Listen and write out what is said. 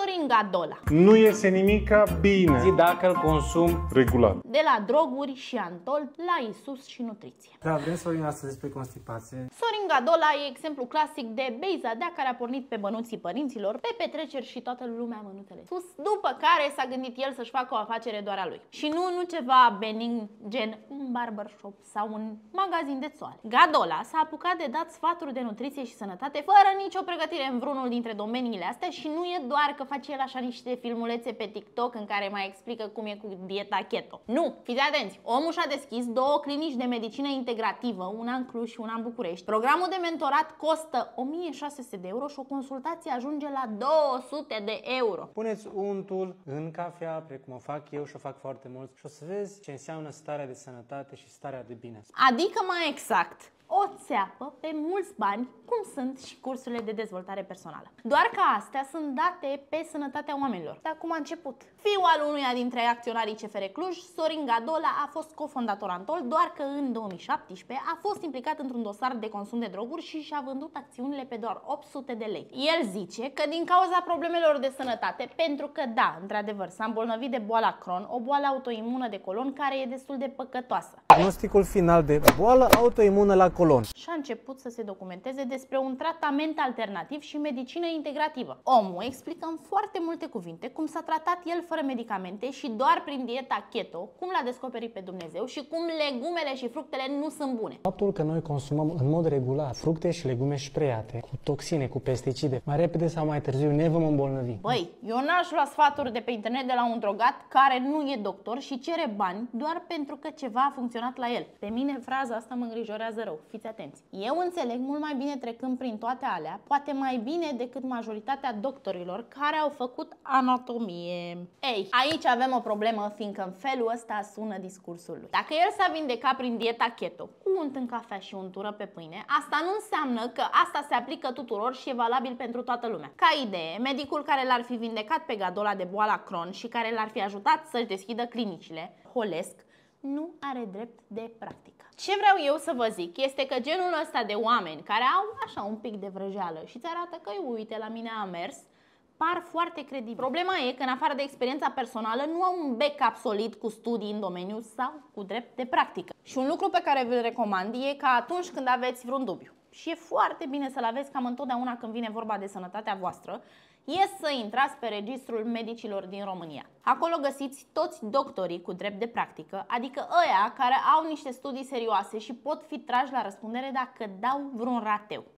Sorin Gadola. Nu iese nimica bine. Zi dacă îl consum Regulat. De la droguri și Antol la Isus și nutriție. Da, vrem să vorbim astăzi despre constipație. Sorin Gadola e exemplu clasic de beizadea care a pornit pe bănuții părinților, pe petreceri și toată lumea mănutele sus, după care s-a gândit el să-și facă o afacere doar a lui. Și nu ceva benign gen un barbershop sau un magazin de țoale. Gadola s-a apucat de dat sfaturi de nutriție și sănătate fără nicio pregătire în vreunul dintre domeniile astea și nu e doar că face el așa niște filmulețe pe TikTok în care mai explică cum e cu dieta keto. Nu! Fiți atenți! Omul și-a deschis două clinici de medicină integrativă, una în Cluj și una în București. Programul de mentorat costă 1600 de euro și o consultație ajunge la 200 de euro. Puneți untul în cafea, precum o fac eu și o fac foarte mulți, și o să vezi ce înseamnă starea de sănătate și starea de bine. Adică mai exact, o țeapă pe mulți bani, cum sunt și cursurile de dezvoltare personală. Doar că astea sunt date pe sănătatea oamenilor. Dar cum a început? Fiul al unuia dintre acționarii CFR Cluj, Sorin Gadola, a fost cofondator Antol, doar că în 2017 a fost implicat într-un dosar de consum de droguri și și-a vândut acțiunile pe doar 800 de lei. El zice că din cauza problemelor de sănătate, pentru că da, într-adevăr, s-a îmbolnăvit de boala Crohn, o boală autoimună de colon care e destul de păcătoasă. Diagnosticul final de boală autoimună la colon. Și a început să se documenteze despre un tratament alternativ și medicină integrativă. Omul explică în foarte multe cuvinte cum s-a tratat el fără medicamente și doar prin dieta keto, cum l-a descoperit pe Dumnezeu și cum legumele și fructele nu sunt bune. Faptul că noi consumăm în mod regulat fructe și legume spreiate, cu toxine, cu pesticide, mai repede sau mai târziu ne vom îmbolnăvi. Băi, eu n-aș lua sfaturi de pe internet de la un drogat care nu e doctor și cere bani doar pentru că ceva a funcționat la el. Pe mine fraza asta mă îngrijorează rău. Fiți atenți. Eu înțeleg mult mai bine trecând prin toate alea, poate mai bine decât majoritatea doctorilor care au făcut anatomie. Ei, aici avem o problemă, fiindcă în felul ăsta sună discursul lui. Dacă el s-a vindecat prin dieta keto, cu unt în cafea și untură pe pâine, asta nu înseamnă că asta se aplică tuturor și e valabil pentru toată lumea. Ca idee, medicul care l-ar fi vindecat pe Gadola de boala Crohn și care l-ar fi ajutat să-și deschidă clinicile, Holesc, nu are drept de practică. Ce vreau eu să vă zic este că genul ăsta de oameni care au așa un pic de vrăjeală și ți arată că uite la mine a mers, par foarte credibili. Problema e că în afară de experiența personală nu au un backup solid cu studii în domeniu sau cu drept de practică. Și un lucru pe care vi-l recomand e că atunci când aveți vreun dubiu, și e foarte bine să-l aveți cam întotdeauna când vine vorba de sănătatea voastră, e să intrați pe registrul medicilor din România. Acolo găsiți toți doctorii cu drept de practică, adică ăia care au niște studii serioase și pot fi trași la răspundere dacă dau vreun rateu.